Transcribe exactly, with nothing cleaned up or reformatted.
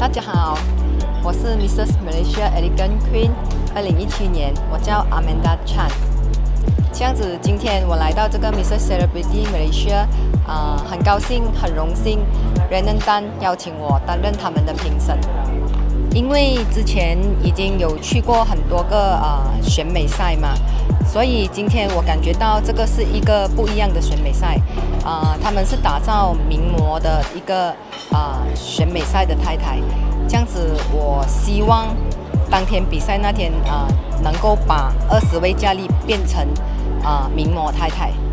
大家好，我是 Missus Malaysia Elegant Queen， 二零一七年，我叫 Amanda Chan。这样子，今天我来到这个 Missus Celebrity Malaysia， 啊、呃，很高兴，很荣幸 Rhiannon Tan 邀请我担任他们的评审。因为之前已经有去过很多个啊、呃、选美赛嘛，所以今天我感觉到这个是一个不一样的选美赛，啊、呃，他们是打造名模的一个啊、呃、选美赛的太太，这样子我希望当天比赛那天啊、呃、能够把二十位佳丽变成啊、呃、名模太太。